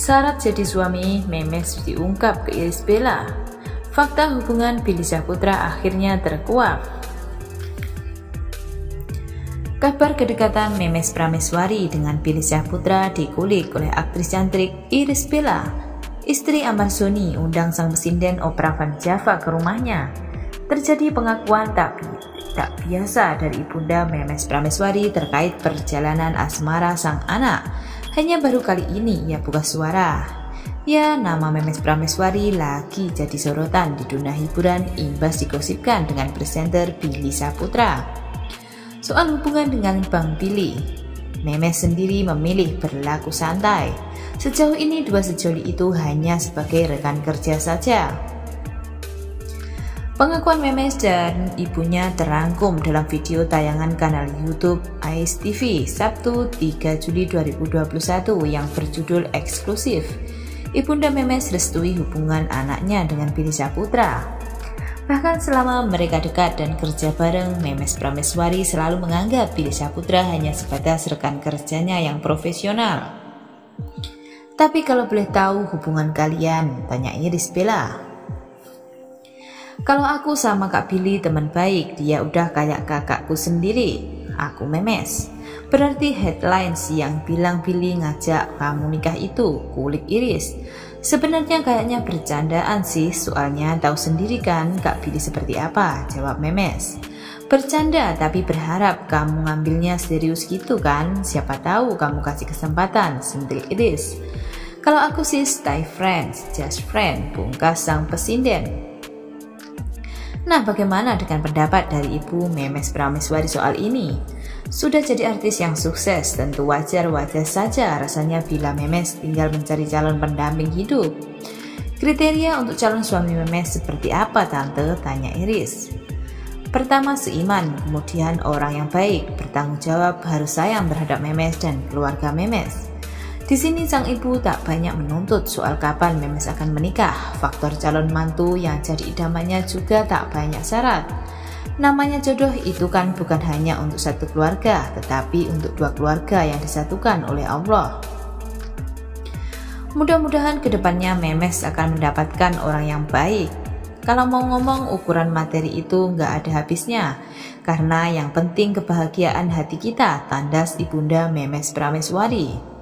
Syarat jadi suami Memes diungkap ke Irish Bella. Fakta hubungan Billy Syahputra akhirnya terkuak. Kabar kedekatan Memes Prameswari dengan Billy Syahputra dikulik oleh aktris cantik Irish Bella. Istri Ahmad Soni undang sang pesinden opera Van Java ke rumahnya. Terjadi pengakuan tak biasa dari ibunda Memes Prameswari terkait perjalanan asmara sang anak. Hanya baru kali ini ia buka suara. Ya, nama Memes Prameswari lagi jadi sorotan di dunia hiburan imbas digosipkan dengan presenter Billy Syahputra. Soal hubungan dengan Bang Billy, Memes sendiri memilih berlaku santai. Sejauh ini dua sejoli itu hanya sebagai rekan kerja saja. Pengakuan Memes dan ibunya terangkum dalam video tayangan kanal YouTube Ais TV Sabtu 3 Juli 2021 yang berjudul Eksklusif. Ibunda Memes restui hubungan anaknya dengan Billy Syahputra. Bahkan selama mereka dekat dan kerja bareng, Memes Prameswari selalu menganggap Billy Syahputra hanya sebatas rekan kerjanya yang profesional. Tapi kalau boleh tahu hubungan kalian, tanya Irish Bella. Kalau aku sama Kak Billy teman baik, dia udah kayak kakakku sendiri. Aku Memes. Berarti headlines yang bilang Billy ngajak kamu nikah itu, kulik Irish. Sebenarnya kayaknya bercandaan sih, soalnya tahu sendiri kan Kak Billy seperti apa, jawab Memes. Bercanda tapi berharap kamu ngambilnya serius gitu kan, siapa tahu kamu kasih kesempatan, sentil Irish. Kalau aku sih stay friends, just friend, pungkas sang pesinden. Nah, bagaimana dengan pendapat dari ibu Memes Prameswari soal ini? Sudah jadi artis yang sukses, tentu wajar-wajar saja rasanya bila Memes tinggal mencari calon pendamping hidup. Kriteria untuk calon suami Memes seperti apa tante? Tanya Irish. Pertama seiman, kemudian orang yang baik, bertanggung jawab, harus sayang terhadap Memes dan keluarga Memes. Di sini sang ibu tak banyak menuntut soal kapan Memes akan menikah. Faktor calon mantu yang jadi idamannya juga tak banyak syarat. Namanya jodoh itu kan bukan hanya untuk satu keluarga, tetapi untuk dua keluarga yang disatukan oleh Allah. Mudah-mudahan kedepannya Memes akan mendapatkan orang yang baik. Kalau mau ngomong ukuran materi itu nggak ada habisnya, karena yang penting kebahagiaan hati kita, tandas ibunda Memes Prameswari.